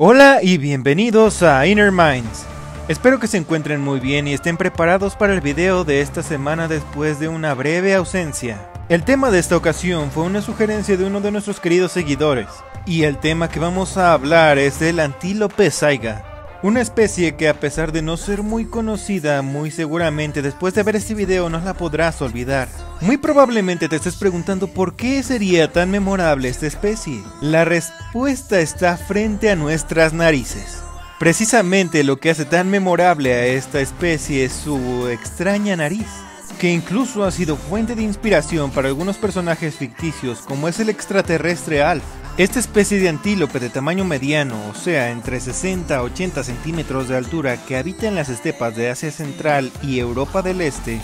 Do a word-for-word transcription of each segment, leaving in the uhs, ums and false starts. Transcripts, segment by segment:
Hola y bienvenidos a Inner Minds. Espero que se encuentren muy bien y estén preparados para el video de esta semana después de una breve ausencia. El tema de esta ocasión fue una sugerencia de uno de nuestros queridos seguidores, y el tema que vamos a hablar es del antílope saiga. Una especie que, a pesar de no ser muy conocida, muy seguramente después de ver este video no la podrás olvidar. Muy probablemente te estés preguntando por qué sería tan memorable esta especie. La respuesta está frente a nuestras narices. Precisamente lo que hace tan memorable a esta especie es su extraña nariz, que incluso ha sido fuente de inspiración para algunos personajes ficticios, como es el extraterrestre Alf. Esta especie de antílope de tamaño mediano, o sea, entre sesenta a ochenta centímetros de altura, que habita en las estepas de Asia Central y Europa del Este,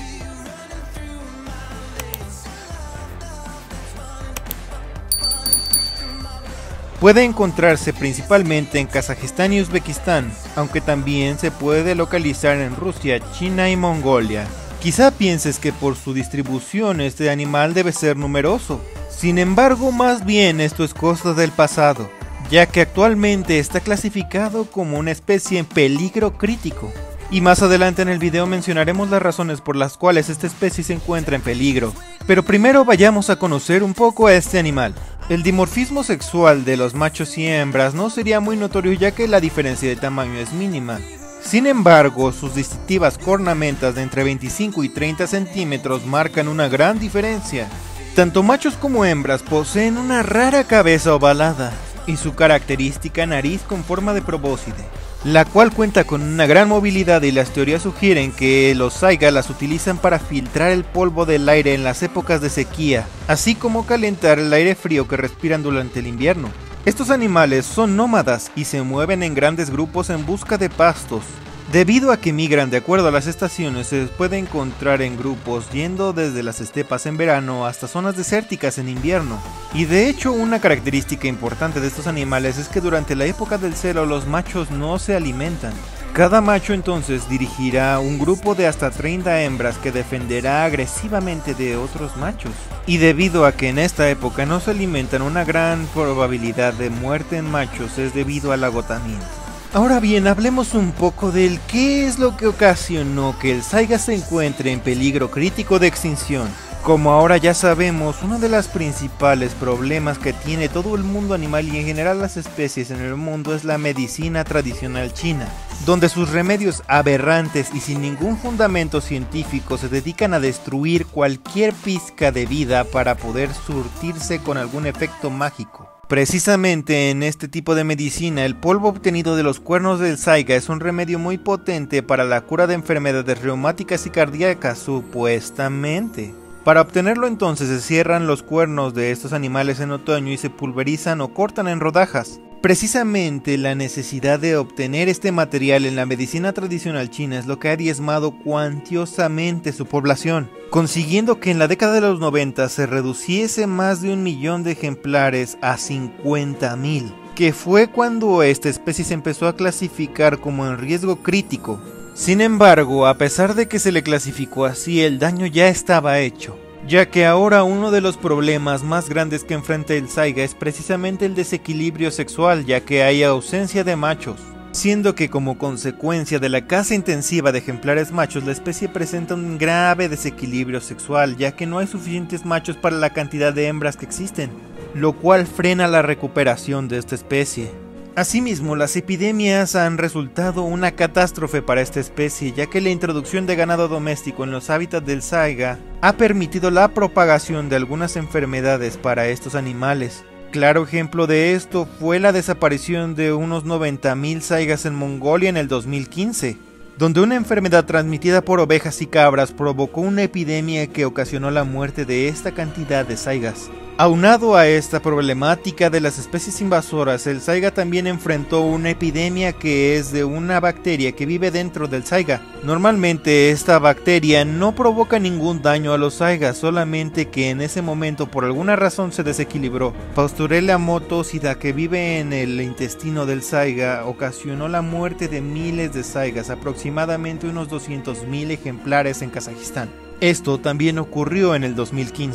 puede encontrarse principalmente en Kazajistán y Uzbekistán, aunque también se puede localizar en Rusia, China y Mongolia. Quizá pienses que por su distribución este animal debe ser numeroso. Sin embargo, más bien esto es cosa del pasado, ya que actualmente está clasificado como una especie en peligro crítico. Y más adelante en el video mencionaremos las razones por las cuales esta especie se encuentra en peligro. Pero primero vayamos a conocer un poco a este animal. El dimorfismo sexual de los machos y hembras no sería muy notorio, ya que la diferencia de tamaño es mínima. Sin embargo, sus distintivas cornamentas de entre veinticinco y treinta centímetros marcan una gran diferencia. Tanto machos como hembras poseen una rara cabeza ovalada y su característica nariz con forma de probóscide, la cual cuenta con una gran movilidad, y las teorías sugieren que los saiga las utilizan para filtrar el polvo del aire en las épocas de sequía, así como calentar el aire frío que respiran durante el invierno. Estos animales son nómadas y se mueven en grandes grupos en busca de pastos. Debido a que migran de acuerdo a las estaciones, se les puede encontrar en grupos yendo desde las estepas en verano hasta zonas desérticas en invierno. Y de hecho, una característica importante de estos animales es que durante la época del celo los machos no se alimentan. Cada macho entonces dirigirá un grupo de hasta treinta hembras que defenderá agresivamente de otros machos. Y debido a que en esta época no se alimentan, una gran probabilidad de muerte en machos es debido al agotamiento. Ahora bien, hablemos un poco del qué es lo que ocasionó que el saiga se encuentre en peligro crítico de extinción. Como ahora ya sabemos, uno de los principales problemas que tiene todo el mundo animal y en general las especies en el mundo es la medicina tradicional china, donde sus remedios aberrantes y sin ningún fundamento científico se dedican a destruir cualquier pizca de vida para poder surtirse con algún efecto mágico. Precisamente en este tipo de medicina, el polvo obtenido de los cuernos del saiga es un remedio muy potente para la cura de enfermedades reumáticas y cardíacas, supuestamente. Para obtenerlo entonces se cierran los cuernos de estos animales en otoño y se pulverizan o cortan en rodajas. Precisamente la necesidad de obtener este material en la medicina tradicional china es lo que ha diezmado cuantiosamente su población, consiguiendo que en la década de los noventa se reduciese más de un millón de ejemplares a cincuenta mil, que fue cuando esta especie se empezó a clasificar como en riesgo crítico. Sin embargo, a pesar de que se le clasificó así, el daño ya estaba hecho, ya que ahora uno de los problemas más grandes que enfrenta el saiga es precisamente el desequilibrio sexual, ya que hay ausencia de machos, siendo que como consecuencia de la caza intensiva de ejemplares machos, la especie presenta un grave desequilibrio sexual, ya que no hay suficientes machos para la cantidad de hembras que existen, lo cual frena la recuperación de esta especie. Asimismo, las epidemias han resultado una catástrofe para esta especie, ya que la introducción de ganado doméstico en los hábitats del saiga ha permitido la propagación de algunas enfermedades para estos animales. Claro ejemplo de esto fue la desaparición de unos noventa mil saigas en Mongolia en el dos mil quince, donde una enfermedad transmitida por ovejas y cabras provocó una epidemia que ocasionó la muerte de esta cantidad de saigas. Aunado a esta problemática de las especies invasoras, el saiga también enfrentó una epidemia que es de una bacteria que vive dentro del saiga. Normalmente esta bacteria no provoca ningún daño a los saigas, solamente que en ese momento por alguna razón se desequilibró. Pasteurella motocida, que vive en el intestino del saiga, ocasionó la muerte de miles de saigas, aproximadamente unos doscientos mil ejemplares en Kazajistán. Esto también ocurrió en el dos mil quince.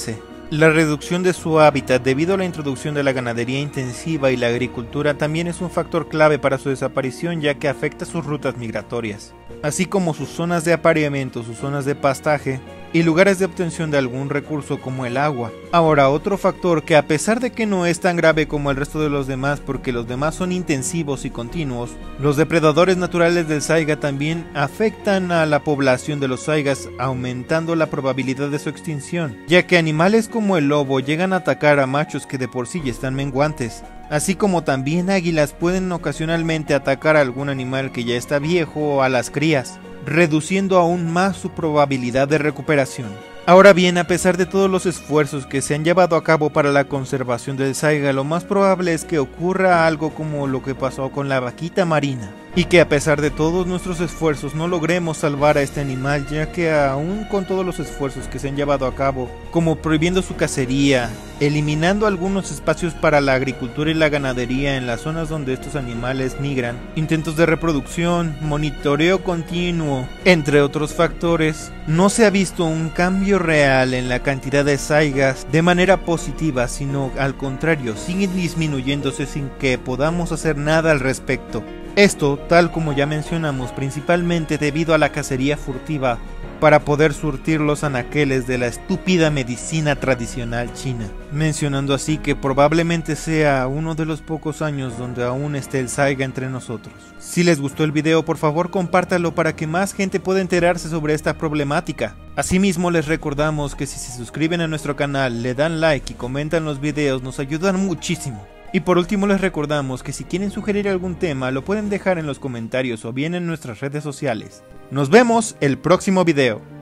La reducción de su hábitat debido a la introducción de la ganadería intensiva y la agricultura también es un factor clave para su desaparición, ya que afecta sus rutas migratorias, así como sus zonas de apareamiento, sus zonas de pastaje y lugares de obtención de algún recurso como el agua. Ahora, otro factor que, a pesar de que no es tan grave como el resto de los demás porque los demás son intensivos y continuos, los depredadores naturales del saiga también afectan a la población de los saigas, aumentando la probabilidad de su extinción, ya que animales como el lobo llegan a atacar a machos que de por sí ya están menguantes, así como también águilas pueden ocasionalmente atacar a algún animal que ya está viejo o a las crías, reduciendo aún más su probabilidad de recuperación. Ahora bien, a pesar de todos los esfuerzos que se han llevado a cabo para la conservación del saiga, lo más probable es que ocurra algo como lo que pasó con la vaquita marina, y que a pesar de todos nuestros esfuerzos no logremos salvar a este animal, ya que aún con todos los esfuerzos que se han llevado a cabo, como prohibiendo su cacería, eliminando algunos espacios para la agricultura y la ganadería en las zonas donde estos animales migran, intentos de reproducción, monitoreo continuo, entre otros factores, no se ha visto un cambio real en la cantidad de saigas de manera positiva, sino al contrario, siguen disminuyéndose sin que podamos hacer nada al respecto. Esto, tal como ya mencionamos, principalmente debido a la cacería furtiva para poder surtir los anaqueles de la estúpida medicina tradicional china, mencionando así que probablemente sea uno de los pocos años donde aún esté el saiga entre nosotros. Si les gustó el video, por favor compártalo para que más gente pueda enterarse sobre esta problemática. Asimismo, les recordamos que si se suscriben a nuestro canal, le dan like y comentan los videos, nos ayudan muchísimo. Y por último, les recordamos que si quieren sugerir algún tema lo pueden dejar en los comentarios o bien en nuestras redes sociales. Nos vemos el próximo video.